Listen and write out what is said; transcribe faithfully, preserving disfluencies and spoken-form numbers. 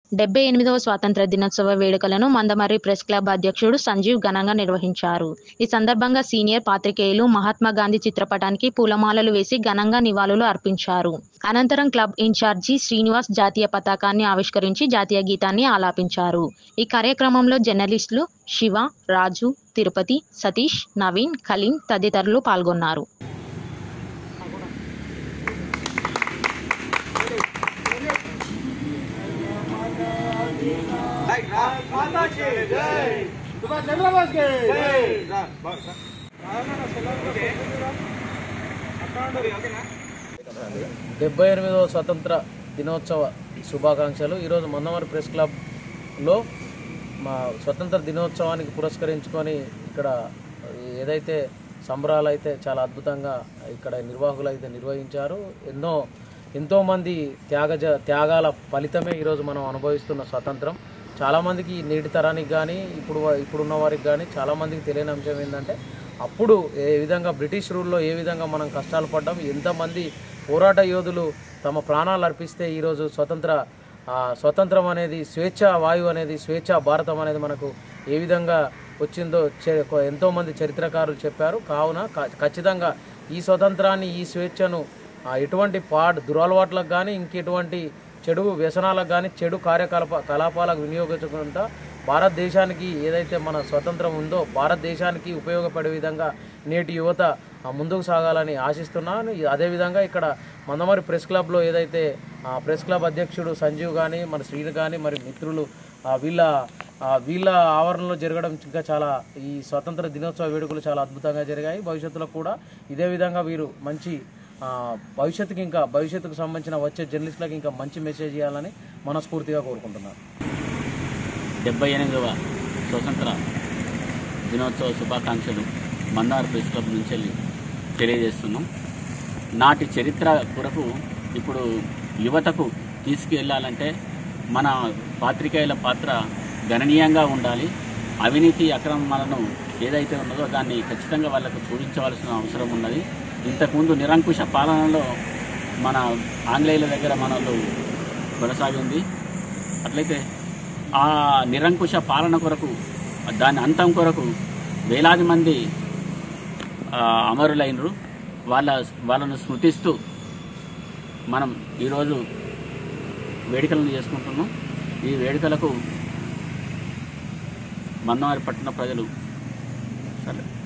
డెబ్బై ఎనిమిదవ స్వాతంత్ర దినోత్సవ వేడుకలను మందమర్రి ప్రెస్ క్లబ్ అధ్యక్షుడు సంజీవ్ ఘనంగా నిర్వహించారు. ఈ సందర్భంగా సీనియర్ పాత్రికేయులు మహాత్మా గాంధీ చిత్రపటానికి పూలమాలలు వేసి ఘనంగా నివాళులు అర్పించారు. అనంతరం క్లబ్ ఇన్ఛార్జి శ్రీనివాస్ జాతీయ పతాకాన్ని ఆవిష్కరించి జాతీయ గీతాన్ని ఆలాపించారు. ఈ కార్యక్రమంలో జర్నలిస్టులు శివ, రాజు, తిరుపతి, సతీష్, నవీన్, కలీం తదితరులు పాల్గొన్నారు. డెబ్బై ఎనిమిదవ స్వతంత్ర దినోత్సవ శుభాకాంక్షలు. ఈరోజు మందమర్రి ప్రెస్ క్లబ్లో మా స్వతంత్ర దినోత్సవానికి పురస్కరించుకొని ఇక్కడ ఏదైతే సంబరాలు అయితే చాలా అద్భుతంగా ఇక్కడ నిర్వాహకులు అయితే నిర్వహించారు. ఎన్నో ఎంతోమంది త్యాగజ త్యాగాల ఫలితమే ఈరోజు మనం అనుభవిస్తున్న స్వతంత్రం. చాలామందికి నేటి తరానికి కానీ ఇప్పుడు ఇప్పుడున్న వారికి కానీ చాలామందికి తెలియని అంశం ఏంటంటే అప్పుడు ఏ విధంగా బ్రిటిష్ రూల్లో ఏ విధంగా మనం కష్టాలు పడ్డాం, ఎంతమంది పోరాట యోధులు తమ ప్రాణాలు అర్పిస్తే ఈరోజు స్వతంత్ర స్వతంత్రం అనేది స్వేచ్ఛ వాయువు అనేది స్వేచ్ఛ భారతం అనేది మనకు ఏ విధంగా వచ్చిందో ఎంతోమంది చరిత్రకారులు చెప్పారు. కావున ఖచ్చితంగా ఈ స్వతంత్రాన్ని ఈ స్వేచ్ఛను ఎటువంటి పాడ్ దురలవాట్లకు కానీ ఇంకెటువంటి చెడు వ్యసనాలకు కానీ చెడు కార్యకలాప కలాపాలకు వినియోగించకుండా భారతదేశానికి ఏదైతే మన స్వతంత్రం ఉందో భారతదేశానికి ఉపయోగపడే విధంగా నేటి యువత ముందుకు సాగాలని ఆశిస్తున్నాను. అదేవిధంగా ఇక్కడ మందమర్రి ప్రెస్ క్లబ్లో ఏదైతే ప్రెస్ క్లబ్ అధ్యక్షుడు సంజీవ్ కానీ మరి శ్రీను కానీ మరి మిత్రులు వీళ్ళ వీళ్ళ ఆవరణలో జరగడం ఇంకా చాలా ఈ స్వతంత్ర దినోత్సవ వేడుకలు చాలా అద్భుతంగా జరిగాయి. భవిష్యత్తులో కూడా ఇదే విధంగా వీరు మంచి భవిష్యత్తుకి ఇంకా భవిష్యత్తుకు సంబంధించిన వచ్చే జర్నలిస్టులకు ఇంకా మంచి మెసేజ్ ఇవ్వాలని మనస్ఫూర్తిగా కోరుకుంటున్నాను. డెబ్బై ఎనిమిదవ స్వతంత్ర దినోత్సవ శుభాకాంక్షలు మందమర్రి ప్రెస్ క్లబ్ నుంచి వెళ్ళి తెలియజేస్తున్నాం. నాటి చరిత్ర కొరకు ఇప్పుడు యువతకు తీసుకువెళ్ళాలంటే మన పాత్రికేయుల పాత్ర గణనీయంగా ఉండాలి. అవినీతి అక్రమాలను ఏదైతే ఉన్నదో దాన్ని ఖచ్చితంగా వాళ్ళకు చూపించవలసిన అవసరం ఉన్నది. ఇంతకుముందు నిరంకుశ పాలనలో మన ఆంగ్లేయుల దగ్గర మనలో కొనసాగింది. అట్లయితే ఆ నిరంకుశ పాలన కొరకు దాని అంతం కొరకు వేలాది మంది అమరులైనరు. వాళ్ళ వాళ్ళను స్మృతిస్తూ మనం ఈరోజు వేడుకలను చేసుకుంటున్నాం. ఈ వేడుకలకు మందమర్రి పట్టణ ప్రజలు సరే